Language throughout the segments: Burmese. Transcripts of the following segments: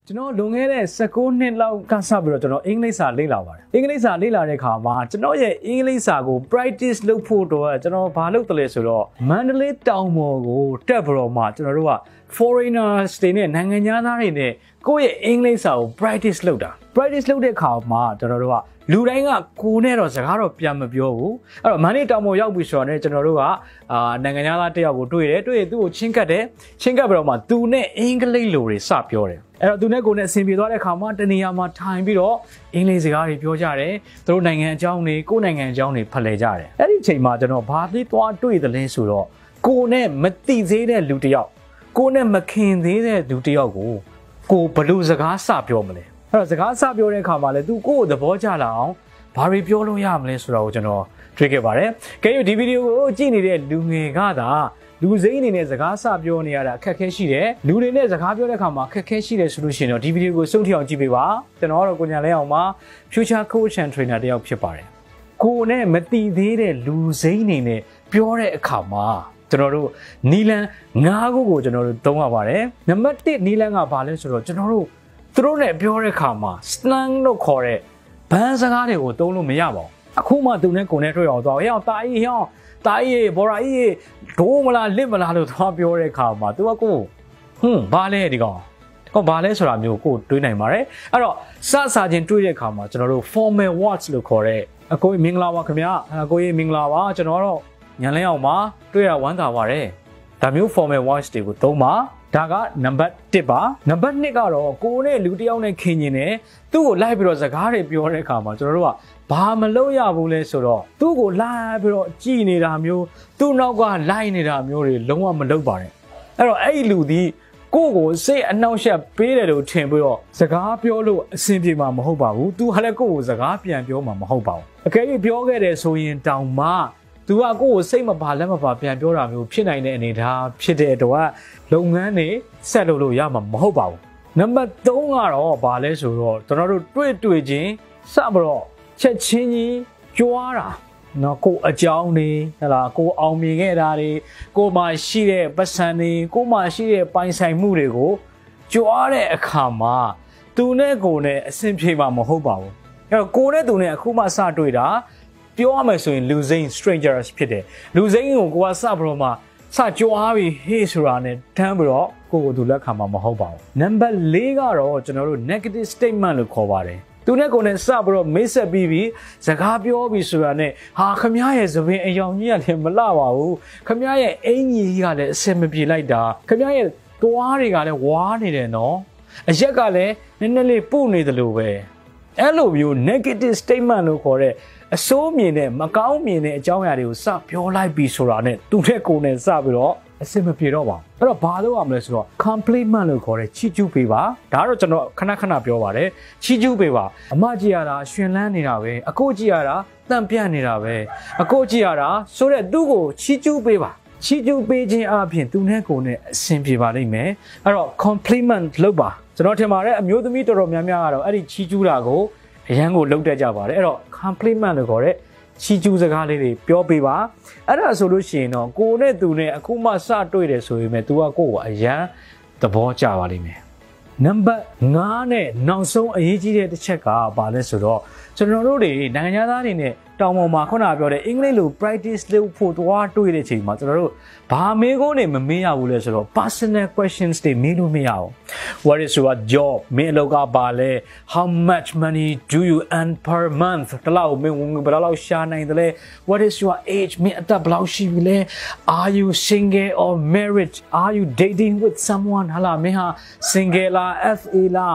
ကျွန်တော်လွန်ခဲ့တဲ့19နှစ်လောက်ကစပြီးတော့ကျွန်တော်အင်္ဂလိပ်စာလေ့လာပါတယ်အင်္ဂလိပ်စာလေ့လာတဲ့အခါမှာကျွန်တော်ရဲ့အင်္ဂလိပ်စာကို practice လုပ်ဖို့တော့ကျွန်တော်ဘာလုပ်တယ်လဲဆိုတော့မန္တလေးတောင်ပေါ်ကိုတက်ပြီးတော့မှကျွန်တော်တို့က foreigners တွေနဲ့နိုင်ငံသားတွေနဲ့ကိုယ့်ရဲ့အင်္ဂလိပ်စာကို practice လုပ်တာ practice လုပ်တဲ့အခါမှာကျွန်တော်တို့ကလူတိုင်းကကိုယ်နဲ့တော့စကားတော့ပြန်မပြောဘူးအဲ့တော့မန္တလေးတောင်ပေါ်ရောက်ပြီဆိုတော့ကျွန်တော်တို့ကနိုင်ငံသားတစ်ယောက်ကိုတွေ့တယ်တွေ့ရင်သူ့ကိုချင်းကပ်တယ်ချင်းကပ်ပြီးတော့မှသူနဲ့အင်္ဂလိပ်လိုတွေစပြောတယ်အဲ့တော့သူနဲ့ကိုယ်နဲ့အဆင်ပြေသွားတဲ့အခါမှာတနေရာမှာထိုင်ပြီးတော့အင်္ဂလိပ်စကားတွေပြောကြတယ်သူတို့နိုင်ငံအကြောင်းတွေကိုယ်နိုင်ငံအကြောင်းတွေဖလှယ်ကြတယ်အဲ့ဒီအချိန်မှာကျွန်တော်ဘာလေးသွားတွေ့တယ်လဲဆိုတော့ကိုယ်နဲ့မတိသေးတဲ့လူတစ်ယောက်ကိုယ်နဲ့မခင်သေးတဲ့လူတစ်ယောက်ကိုဘယ်လိုစကားစပြောမလဲအဲ့တော့စကားစပြောတဲ့အခါမှာလည်းသူကိုယ့်ကိုသဘောကျလာအောင်ဘာတွေပြောလို့ရမလဲဆိုတာကိုကျွန်တော်တွေ့ခဲ့ပါတယ်။ကဲဒီဗီဒီယိုကိုကြည့်နေတဲ့လူငယ်ကသာလူစိမ်းအနေနဲ့စကားစပြောနေရတာအခက်အခဲရှိတယ်။လူတွေနဲ့စကားပြောတဲ့အခါမှာအခက်အခဲရှိတယ်ဆိုလို့ရှိရင်တော့ဒီဗီဒီယိုကိုစုံထီအောင်ကြည့်ပေးပါ။ကျွန်တော်ကတော့ကိုညာလဲအောင်ပါ Future Coach and Trainer တယောက်ဖြစ်ပါတယ်။ကိုနဲ့မတိသေးတဲ့လူစိမ်းအနေနဲ့ပြောတဲ့အခါမှာကျွန်တော်တို့နီလန်9ခုကိုကျွန်တော်တို့သုံးရပါတယ်။နံပါတ်1နီလန်ကဘာလဲဆိုတော့ကျွန်တော်တို့သူတို့နဲ့ပြောတဲ့အခါမှာ slang လို့ခေါ်တဲ့ဘန်းစကားတွေကိုသုံးလို့မရပါဘူးအခုမှသူနဲ့ကိုယ်နဲ့တွေ့အောင်သွားဟဲ့အောင်တာကြီးဘော်ရာကြီးဒိုးမလားလစ်မလားလို့သွားပြောတဲ့အခါမှာ तू ကကိုဘာလဲဒီကောင်ဘာလဲဆိုတာမျိုးကိုတွေးနိုင်ပါတယ်အဲ့တော့စချင်းတွေးတဲ့အခါမှာကျွန်တော်တို့ formal words လို့ခေါ်တဲ့အကိုကြီးမင်္ဂလာပါခင်ဗျာအကိုကြီးမင်္ဂလာပါကျွန်တော်တော့ညံလဲအောင်ပါတွေ့ရဝမ်းသာပါတယ်ဒါမျိုး formal words တွေကိုသုံးပါဒါကနံပါတ်1ပါနံပါတ်2ကတော့ကိုယ်နဲ့လူတစ်ယောက်နဲ့ခင်ရင်နဲ့သူ့ကိုလိုက်ပြီးတော့စကားတွေပြောတဲ့အခါမှာကျွန်တော်တို့ကဘာမလုပ်ရဘူးလဲဆိုတော့သူ့ကိုလိုက်ပြီးတော့ကြည်နေတာမျိုးသူ့နောက်ကလိုက်နေတာမျိုးတွေလုံးဝမလုပ်ပါနဲ့အဲ့တော့အဲ့ဒီလူဒီကိုယ့်ကိုစိတ်အနှောက်အယှက်ပေးတယ်လို့ထင်ပြီးတော့စကားပြောလို့အဆင်ပြေမှာမဟုတ်ပါဘူးသူကလည်းကိုယ့်ကိုစကားပြန်ပြောမှာမဟုတ်ပါဘူးအကယ်၍ပြောခဲ့တယ်ဆိုရင်တောင်မှသူကကိုယ့်ကိုစိတ်မပါလက်မပါပြန်ပြောတာမျိုးဖြစ်နိုင်တဲ့အနေအထားဖြစ်တဲ့အတွက်လုပ်ငန်းတွေဆက်လုပ်လို့ရမှာမဟုတ်ပါဘူးနံပါတ်3ကတော့ဘာလဲဆိုတော့ကျွန်တော်တို့တွေ့ချင်းစပြီးတော့ချက်ချင်းကြီးကြွားတာနော်ကိုအကြောင်းတွေဟလာကိုအောင်မြင်ခဲ့တာတွေကိုမှရှိတဲ့ပတ်စံတွေကိုမှရှိတဲ့ပိုင်ဆိုင်မှုတွေကိုကြွားတဲ့အခါမှာသူနဲ့ကိုနဲ့အဆင်ပြေမှာမဟုတ်ပါဘူးအဲ့တော့ကိုနဲ့သူနဲ့အခုမှစတွေ့တာပြောရမယ်ဆိုရင်လူစိမ်း strangers ဖြစ်တယ်လူစိမ်းကိုကိုကစပြီးတော့မှစကြွားပြီးဟေးဆိုတာနဲ့တန်းပြီးတော့ကိုသူလက်ခံမှာမဟုတ်ပါဘူးနံပါတ်4ကတော့ကျွန်တော်တို့ negative statement လို့ခေါ်ပါတယ်သူနဲ့ကိုနဲ့စပြီးတော့မိတ်ဆက်ပြီးစကားပြောပြီးဆိုတာနဲ့ဟာခမရဲ့သပင်အယောင်ကြီးကလည်းမလှပါဘူးခမရဲ့အင်ကြီးကလည်းအဆင်မပြေလိုက်တာခမရဲ့သွားတွေကလည်းဝါးနေတယ်နော်အရက်ကလည်းနည်းနည်းလေးပုနေတယ်လို့ပဲအဲ့လိုမျိုး negative statement လို့ခေါ်တဲ့အဆိုးမြင်တဲ့မကောင်းမြင်တဲ့အကြောင်းအရာတွေကိုစပြောလိုက်ပြီးဆိုတာနဲ့သူတဲ့ကိုယ်နဲ့စပြီးတော့အဆင်မပြေတော့ပါဘူးအဲ့တော့ဘာလုပ်ရမလဲဆိုတော့ compliment လို့ခေါ်တဲ့ချီးကျူးပေးပါဒါကတော့ကျွန်တော်ခဏပြောပါတယ်ချီးကျူးပေးပါအမကြည့်ရတာရှင်လန်းနေတာပဲအကိုကြည့်ရတာတန့်ပြန့်နေတာပဲအကိုကြည့်ရတာဆိုတဲ့သူ့ကိုချီးကျူးပေးပါချီးကျူးပေးခြင်းအပြင်သူနဲ့ကိုယ်နဲ့အဆင်ပြေပါလိမ့်မယ်အဲ့တော့ compliment လုပ်ပါကျွန်တော်ထင်ပါတယ်အမျိုးသမီးတော်တော်များများကတော့အဲ့ဒီချီးကျူးတာကိုအရန်ကိုလုပ်တတ်ကြပါတယ်အဲ့တော့ compliment လို့ခေါ်တဲ့ချီးကျူးစကားလေးတွေပြောပေးပါအဲ့ဒါဆိုလို့ရှိရင်တော့ကိုနဲ့သူနဲ့အခုမှစတွေ့တယ်ဆိုရင်ပဲ तू ကကိုကိုအရန်သဘောကျပါလိမ့်မယ်နံပါတ်5နဲ့နောက်ဆုံးအရေးကြီးတဲ့တစ်ချက်ကဘာလဲဆိုတော့ကျွန်တော်တို့တွေနိုင်ငံသားတွေနဲ့တောင်ပေါ်မှာခုနပြောတဲ့အင်္ဂလိပ်လို practice လုပ်ဖို့သွားတွေ့တဲ့အချိန်မှာကျွန်တော်တို့ဘာမေးခွန်းတွေမမေးရဘူးလဲဆိုတော့ personal questions တွေမေးလို့မရဘူး what is your job မင်းအလုပ်ကဘာလဲ how much money do you earn per month တလောက်မင်းဝင်ဘယ်လောက်ရှာနိုင်တယ်လဲ what is your age မင်းအသက်ဘယ်လောက်ရှိပြီလဲ are you single or married are you dating with someone ဟာလားမင်းဟာ single လား FA လား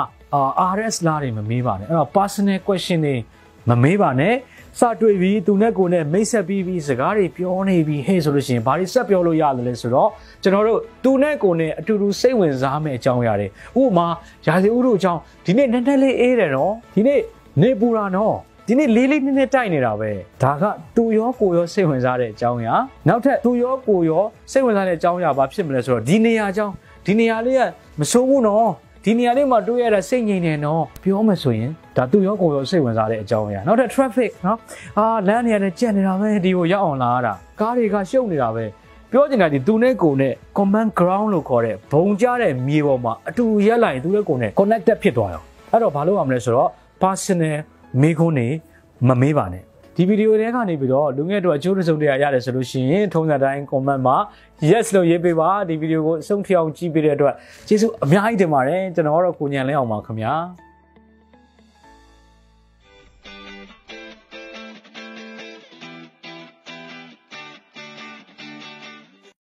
RS လားတွေမမေးပါနဲ့အဲ့တော့ personal question တွေမမေးပါနဲ့စတွေ့ပြီးသူနဲ့ကိုယ်နဲ့မိတ်ဆက်ပြီးစကားတွေပြောနေပြီးဟဲ့ဆိုလို့ရှိရင်ဘာတွေဆက်ပြောလို့ရတယ်လဲဆိုတော့ကျွန်တော်တို့သူနဲ့ကိုယ်နဲ့အတူတူစိတ်ဝင်စားမယ့်အကြောင်းအရာတွေဥပမာရာသီဥတုအကြောင်းဒီနေ့နည်းနည်းလေးအေးတယ်နော်ဒီနေ့နေပူတာနော်ဒီနေ့လေးနည်းနည်းတိုက်နေတာပဲဒါကသူရောကိုရောစိတ်ဝင်စားတဲ့အကြောင်းအရာနောက်ထပ်သူရောကိုရောစိတ်ဝင်စားတဲ့အကြောင်းအရာဘာဖြစ်မလဲဆိုတော့ဒီနေရာအကြောင်းဒီနေရာလေးကမဆိုးဘူးနော်ဒီနေရာလေးမှာတွေ့ရတာစိတ်ငြိမ်နေနော်ပြောမှဆိုရင်ဒါသူရောကိုရောစိတ်ဝင်စားတဲ့အကြောင်းအရာနောက်ထပ် traffic နော်လမ်းနေရာနဲ့ကြက်နေတာပဲဒီကိုရောက်အောင်လာတာကားတွေကရှုပ်နေတာပဲပြောချင်တာဒီသူနဲ့ကိုနဲ့ command ground လို့ခေါ်တဲ့ဘုံကြတဲ့မြေပေါ်မှာအတူရက်လိုက်သူနဲ့ကိုနဲ့ connected ဖြစ်သွားရောအဲ့တော့ဘာလို့ရမလဲဆိုတော့ personal မေးခွန်းတွေမမေးပါနဲ့ဒီဗီဒီယိုတွေကနေပြီးတော့လူငယ်တို့အကျိုးစုံတွေရတယ်ဆိုလို့ရှိရင်ထုံးစံတိုင်း comment မှာ yes လို့ရေးပေးပါဒီဗီဒီယိုကိုအဆုံးထိအောင်ကြည့်ပေးတဲ့အတွက်ကျေးဇူးအများကြီးတင်ပါတယ်ကျွန်တော်ကတော့ကိုညံလဲအောင်ပါခင်ဗျာ